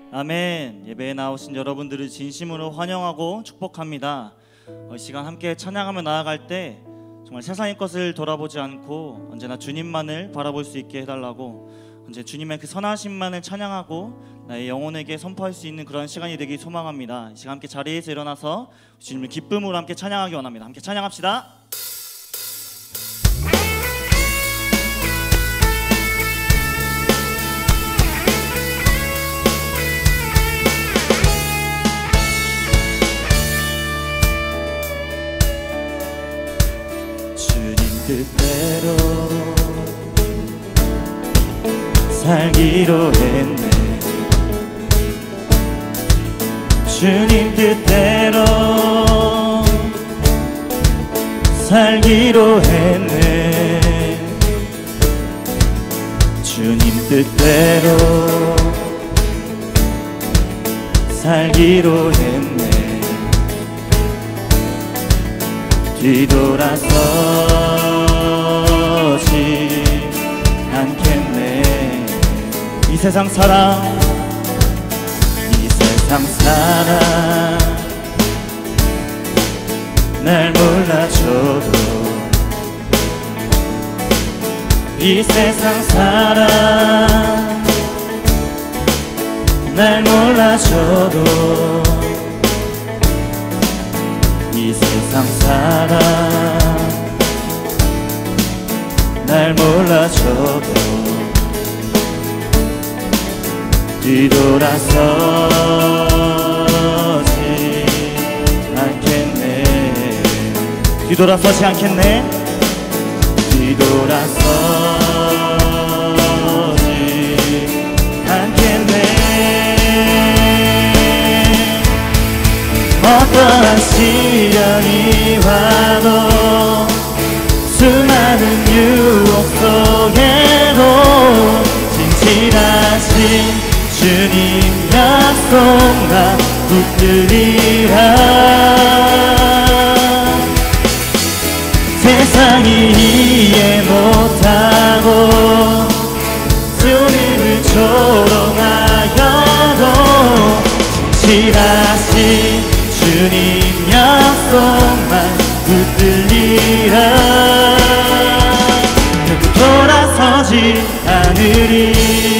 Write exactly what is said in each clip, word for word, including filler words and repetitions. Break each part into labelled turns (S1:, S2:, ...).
S1: 아멘. 예배에 나오신 여러분들을 진심으로 환영하고 축복합니다. 이 시간 함께 찬양하며 나아갈 때 정말 세상의 것을 돌아보지 않고 언제나 주님만을 바라볼 수 있게 해달라고, 언제 주님의 그 선하심만을 찬양하고 나의 영혼에게 선포할 수 있는 그런 시간이 되길 소망합니다. 이 시간 함께 자리에서 일어나서 주님을 기쁨으로 함께 찬양하기 원합니다. 함께 찬양합시다.
S2: 뜻대로 살기로 했네. 주님 뜻대로 살기로 했네. 주님 뜻대로 살기로 했네. 뒤돌아서지 않겠네. 이 세상 사랑, 이 세상 사랑 날 몰라줘도, 이 세상 사랑 날 몰라줘도, 이 세상 사랑 날 몰라줘도 뒤돌아서지 않겠네.
S1: 뒤돌아서지 않겠네.
S2: 뒤돌아서지 않겠네. 어떠한 시련이 와도, 수많은 유혹 속에도 진실하신 주님 약속 나 붙들리라. 세상이 이해 못하고 주님을 조롱하여도, 진실하신 주님 약속만 붙들리라. 결국 돌아서지 않으리.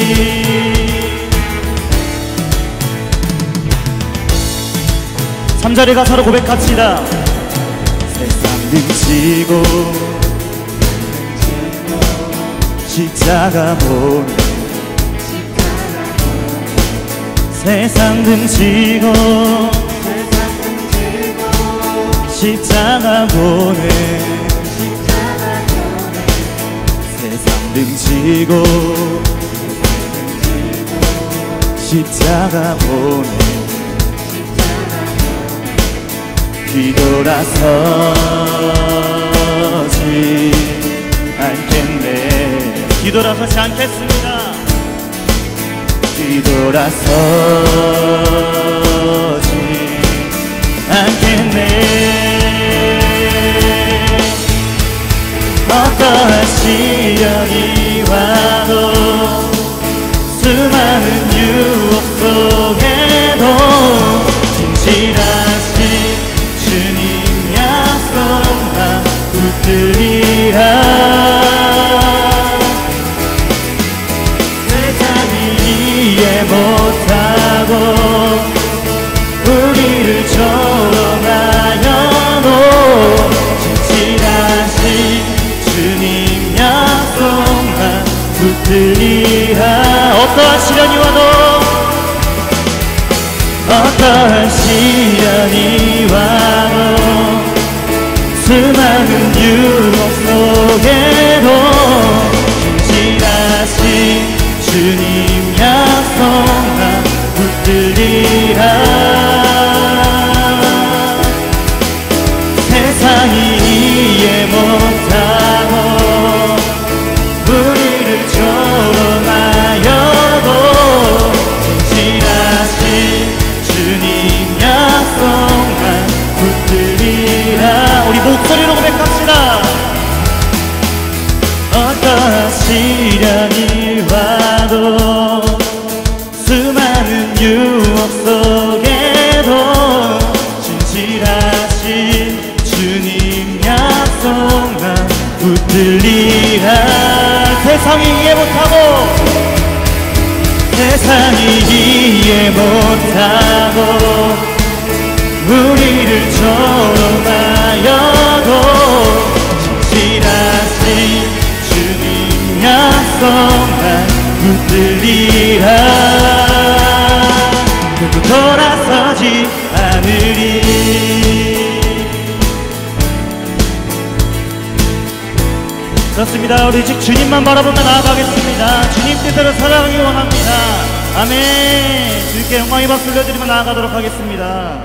S1: 삼자리 가사로 고백합시다.
S2: 세상 등지고 십자가 보내. 세상 등지고 십자가 보내. 세상 등지고 십자가 보내. 뒤돌아서지 않겠네.
S1: 뒤돌아서지 않겠습니다.
S2: 뒤돌아서지 않겠네. 어떠한 시련이 와도, 수많은 유혹 속에도 진실하신 주님 약속만 붙들리라. 세상이 이해 못하고 우리를 조롱하여도, 진실하신 주님 약속만 붙들리라.
S1: 어떠한 시련이 와도,
S2: 어떠한 시련이 와도, 수많은 유혹 속에도 진실하신 주님 약속만 붙들리라. 세상이 이해 못하고 우리를 조롱하여도, 진실하신 주님 약속만 붙들리라.
S1: 우리 목소리로 고백합시다.
S2: 어떠한 시련이 와도, 유혹 속에도 진실하신 주님 약속만 붙들리라.
S1: 세상이 이해 못하고
S2: 세상이 이해 못하고 우리를 조롱하여도 진실하신 주님 약속만 붙들리라. 결국 돌아서지 않으리.
S1: 그렇습니다. 우리 즉 주님만 바라보며 나아가겠습니다. 주님 뜻대로 살아가기 원합니다. 아멘. 주님께 영광의 박수 올려드리며 나아가도록 하겠습니다.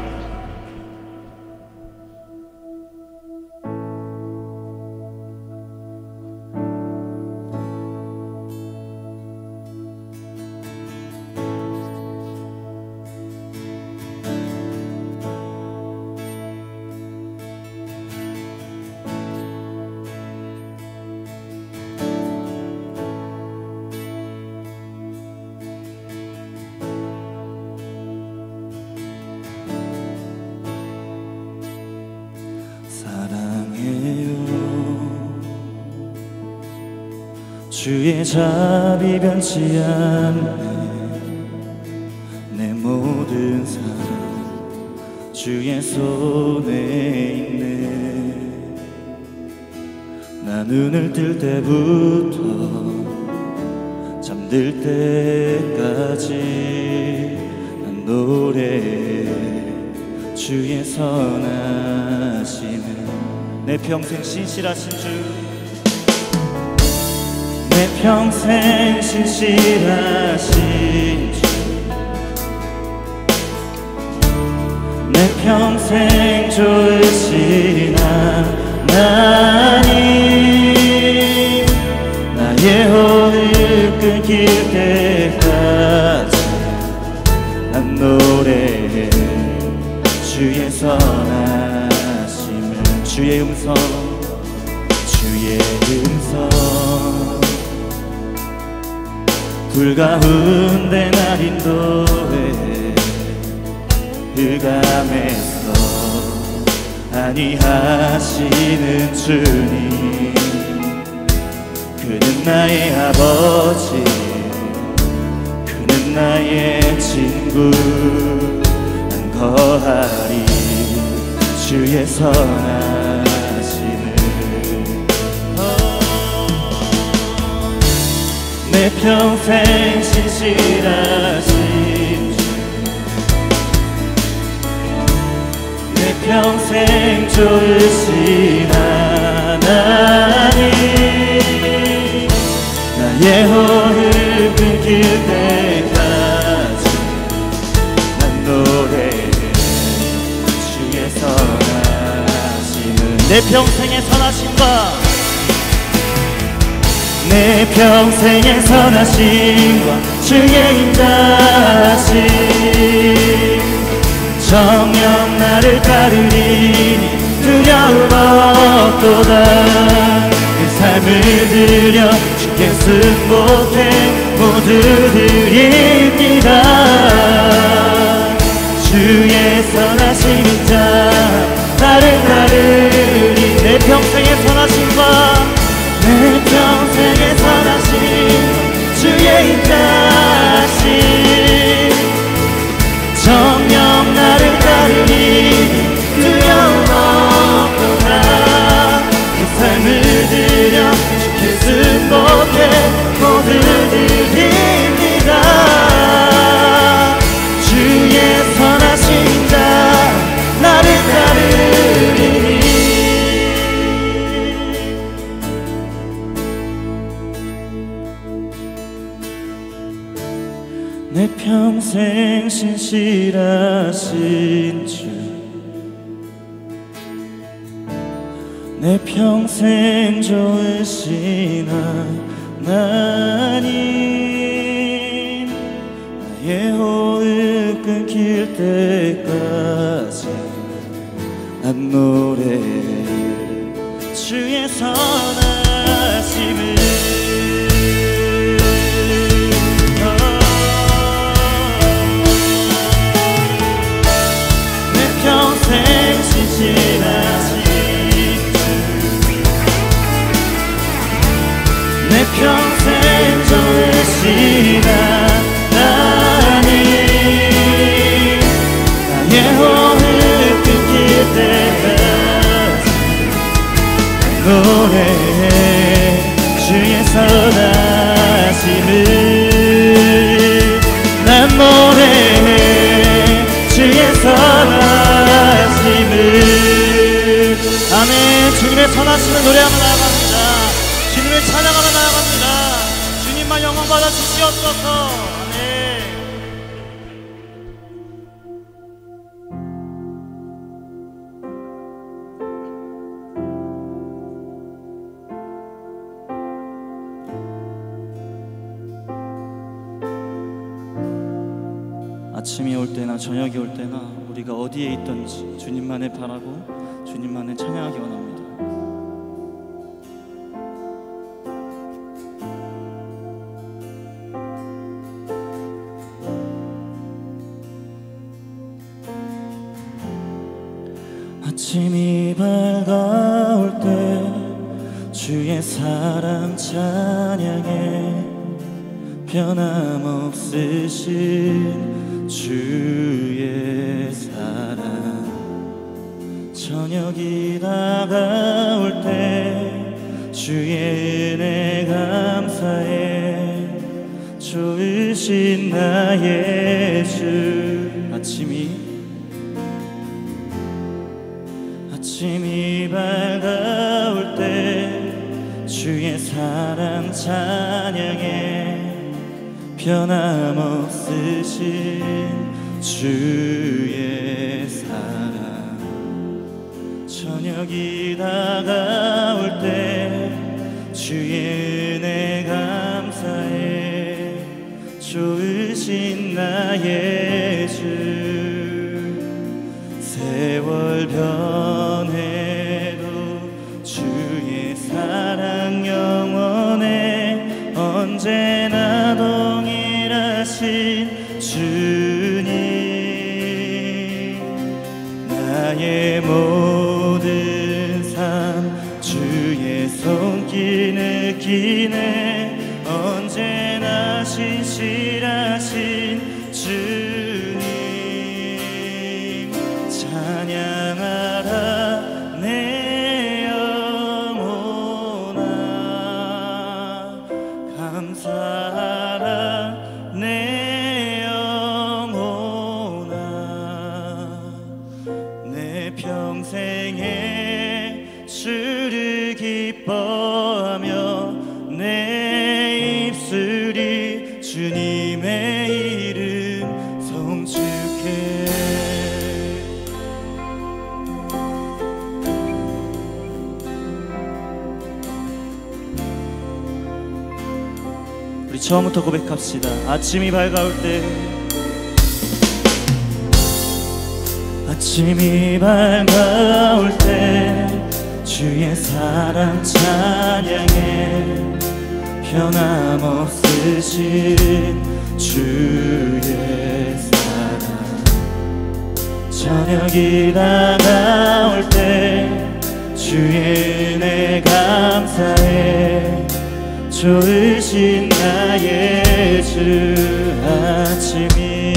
S2: 주의 자비 변치 않네. 내 모든 삶 주의 손에 있네. 나 눈을 뜰 때부터 잠들 때까지 난 노래해 주의 선하심을.
S1: 내 평생 신실하신 주,
S2: 내 평생 신실하신 주, 내 평생 좋으신 하나님. 나의 호흡 끊길 때까지 난 노래해 주의 선하심을.
S1: 주의 음성,
S2: 주의 음성. 불 가운데 날 인도해 흑암에서 안위하시는 주님. 그는 나의 아버지, 그는 나의 친구. 난 거하리 주의 선하심을. 내 평생 신실하신 주, 내 평생 좋으신 하나님. 나의 호흡 끊길 때까지 난 노래해 주의 선하심을.
S1: 내 평생의 선하심과
S2: 내 평생의 선하심과 주의 인자하심. 정녕 나를 따르리니 두려움 없도다. 내 삶을 들여 주께 승복해 모두 드립니다. 주의 선하심 인자 나를 따르리.
S1: 내 평생의 선하심과
S2: 내 평생의 선하심 주의 인자하심. 정녕 나를 따르니 두려움 없도다. 그 삶을 들여 주께 승복해 모두 드립니다. 주의 선하심 인자 나를 따르리니. 내 평생 신실하신 주, 내 평생 좋으신 하나님. 나의 호흡 끊길 때까지 난 노래해 주의 선하심을.
S1: 말씀을 노래하며 나아갑니다. 주님을 찬양하며 나아갑니다. 주님만 영광 받아 주시옵소서. 아멘. 아침이 올 때나 저녁이 올 때나 우리가 어디에 있든지 주님만을 바라고 주님만을 찬양하기 원합니다. 아침이 밝아올 때 주의 사랑 찬양해 변함없으신 주의 사랑 저녁이 다가올 때 주의 은혜 감사해 좋으신 나의 주 아침이 아침이 밝아올 때 주의 사랑 찬양해 변함없으신 주의 사랑 저녁이 다가올 때 주의 은혜 감사해 좋으신 나의 주 세월 변해도 주의 사랑 영원해 언제나 동일하신 주님 나의 모든 삶 주의 손길 느끼네 언제나 신실하신 주님 찬양하라 내 영혼아 감사하라 내 영혼아 내 평생에 주를 기뻐하며 내 입술이 주님의 이름 송축해 우리 처음부터 고백합시다. 아침이 밝아올 때 아침이 밝아올 때 주의 사랑 찬양해 변함없으신 주의 사랑 저녁이 다가올 때 주의 은혜 감사해 좋으신 나의 주 아침이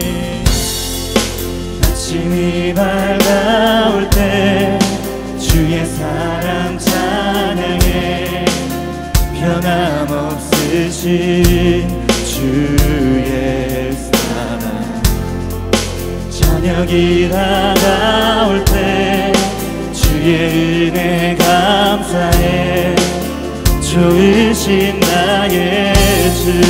S1: 아침이 밝아올 때 주의 사랑 찬양해 변함없으신 주의 사랑 저녁이 다가올 때 주의 은혜 감사해 좋으신 나의 주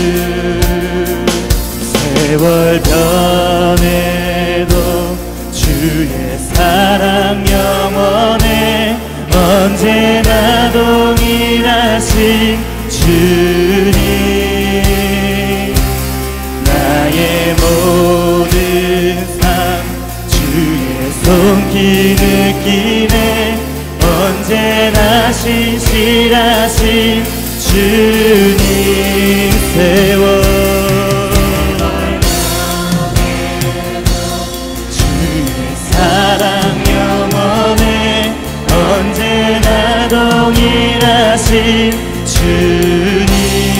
S1: 세월 변해도 주의 사랑 영원해 언제나 동일하신 주님 나의 모든 삶 주의 손길 느끼네 언제나 신실하신 주님 세월 주의 사랑 영원해 언제나 동일하신 주님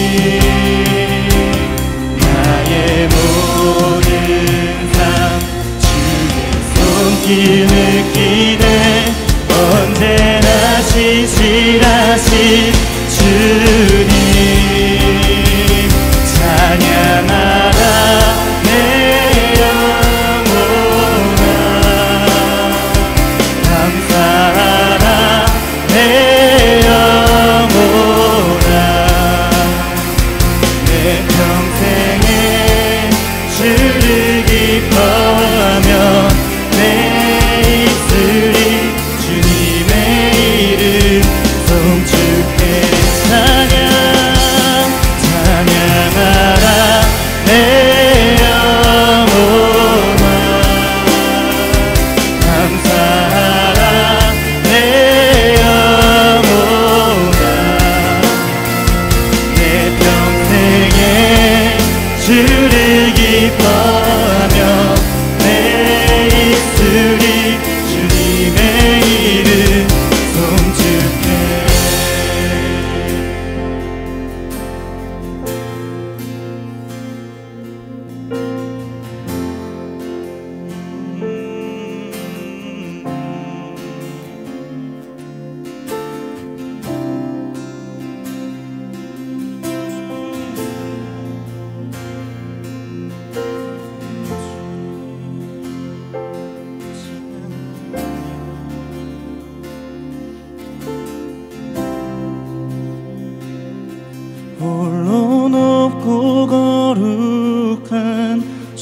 S1: 나의 모든 삶 주의 손길 느끼네 언제나 신실하신 주님 찬양하라 내 영혼아 감사하라 내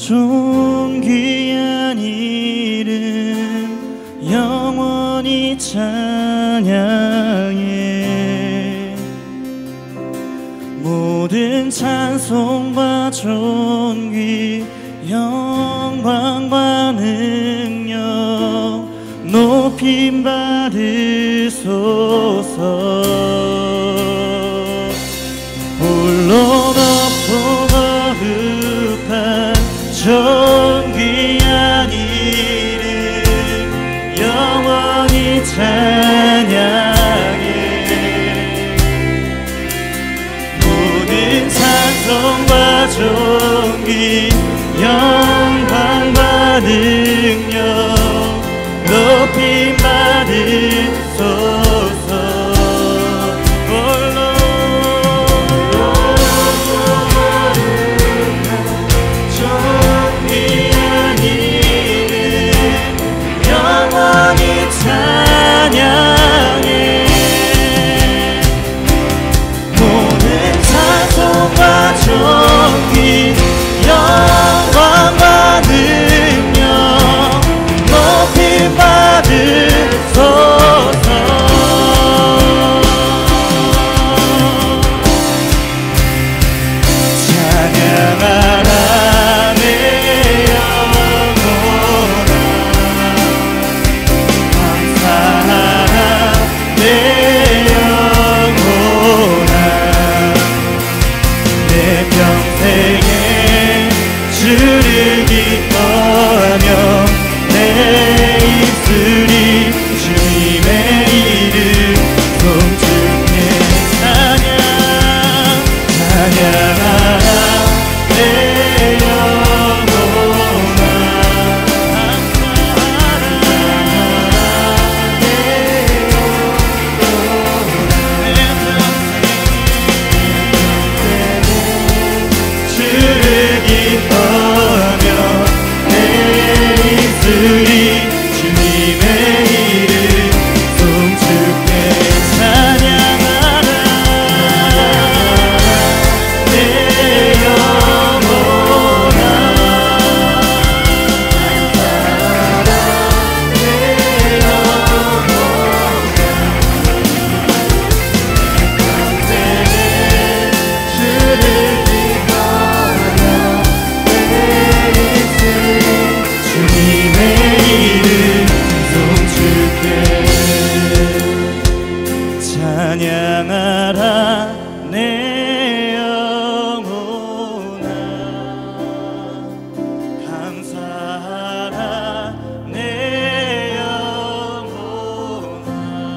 S2: 존귀한 이름 영원히 찬양해. 모든 찬송과 존귀 영광과 능력 높임 받으소서. 홀로 높고 거룩한 존귀한 이름 영원히 찬양해. 모든 찬송과 존귀 영광과 능력 높임 받으소서. 홀로 존귀한 이름 영원히 찬양해. 모든 찬송과 존귀 영광과 능력 높임 받으소서. 찬양하라 내 영혼아. 감사하라 내 영혼아. 내 평생에 주를 기뻐하며 내 입술이 주님의 이름 송축해. 찬양 찬양하라 내 영혼아. 감사하라 내 영혼아. 주를 기뻐하며 내 입술이 주님의 이름 송축해. 찬양하라 내 영혼아. 내 영혼아. 평생에 주를 기뻐하며 내 입술이 주님의 이름 송축해. 찬양하라 내 영혼아. 감사하라 내 영혼아.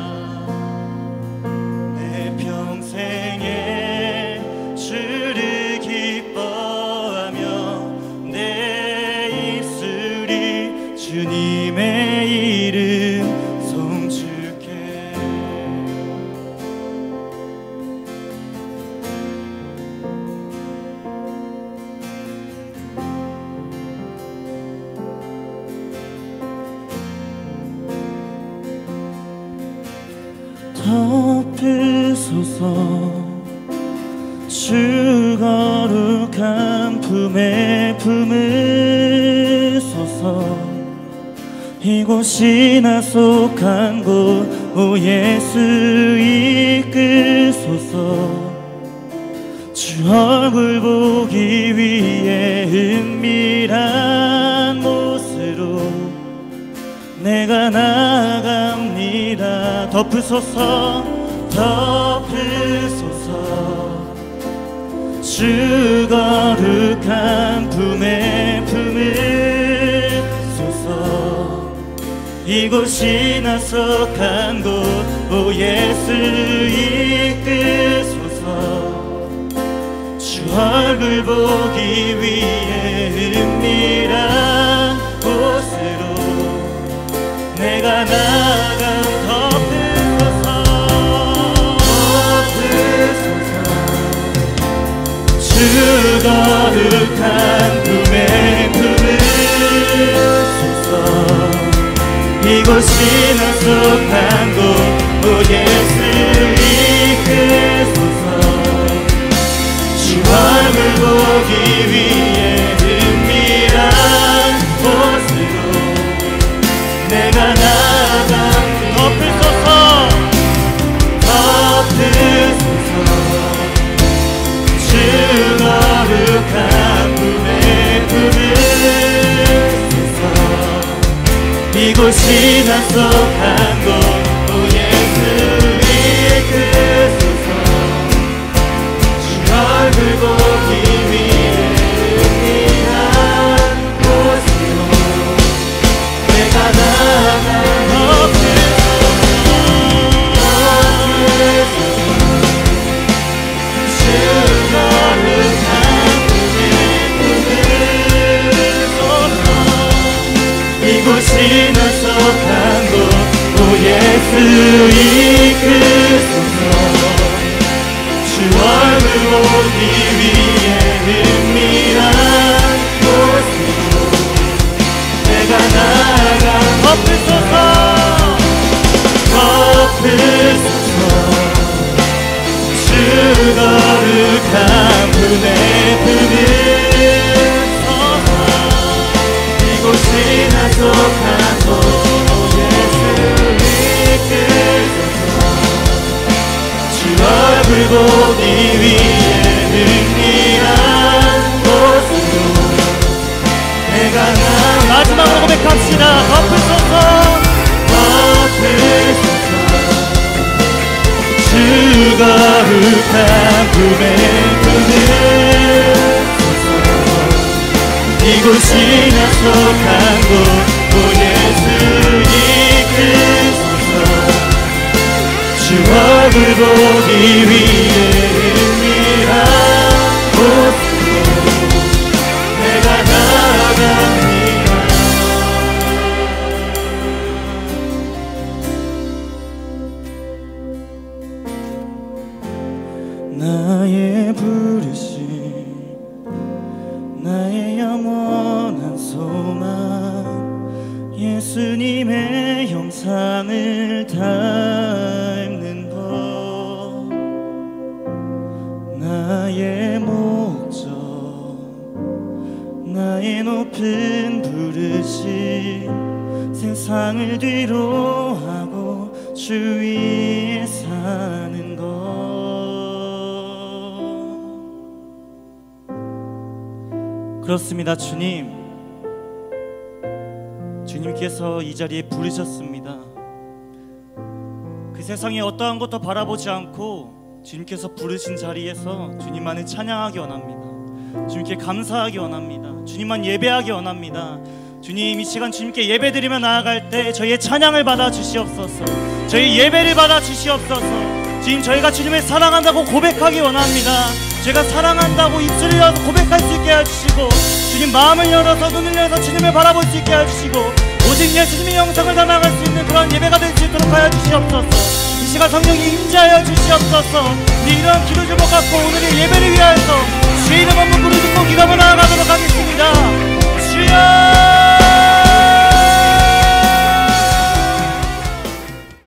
S2: 내 평생에 주를 기뻐하며 내 입술이 주님의 이름 송축해. 덮으소서. 주 거룩한 품에 품으소서. 이곳이나 속한 곳 오 예수 이끄소서. 주 얼굴 보기 위해 은밀한 곳으로 내가 나아갑니다. 덮으소서 덮으소서. 주 거룩한 품에 품으소서. 이곳이나 속한 곳 오 예수 이끄소서. 주 얼굴 보기 위해 은밀한 곳으로 내가 나아가. 덮으소서 덮으소서. 주 거룩한 품에 품으소서. 이곳이나 속한 곳 오 예수 이끄소서. 주 얼굴 보기 위해 은밀한 이곳이 나 속한 곳 오 예수 이끄소서 주 얼굴 보기 위해 은밀한 곳으로 내가 나아가 이곳이 나 속한 곳 오 예수 이끄소서 주 얼굴 보기 위해 은밀한 곳으로 내가 나아가 덮으소서 덮으소서 주 거룩한 분의 분을 이곳이 나 속한 곳 오 예수 이끄소서 주 얼굴 보기 위해 은밀한 곳으로 내가 나
S1: 마지막으로 고백합시다. 덮으소서
S2: 덮으소서 주 거룩한 품에 품을 이곳이 나 속한 곳 오 예수 이끄소서 주 얼굴 보기 위해 은밀한 곳으로 내가 나아갑니다. 나의 부르심 나의 영원한 소망 예수님의 형상을 닮는 것 나의 목적 나의 높은 부르심 세상을 뒤로 하고 주 위에 사는 것 그렇습니다. 주님, 주님께서 이 자리에 부르셨습니다. 그 세상에 어떠한 것도 바라보지 않고 주님께서 부르신 자리에서 주님만을 찬양하기 원합니다. 주님께 감사하기 원합니다. 주님만 예배하기 원합니다. 주님, 이 시간 주님께 예배드리며 나아갈 때 저희의 찬양을 받아 주시옵소서. 저희 예배를 받아 주시옵소서. 주님, 저희가 주님을 사랑한다고 고백하기 원합니다. 제가 사랑한다고 입술을 열어서 고백할 수 있게 해주시고 주님 마음을 열어서 눈을 열어서 주님을 바라볼 수 있게 해주시고 오직 예수님의 영상을 담아갈 수 있는 그런 예배가 될 수 있도록 하여 주시옵소서. 이 시간 성령이 임재하여 주시옵소서. 우리 이러한 기도 제목 갖고 오늘의 예배를 위하여서 주의 이름 한번 부르짖고 기도하며 나아가도록 하겠습니다. 주여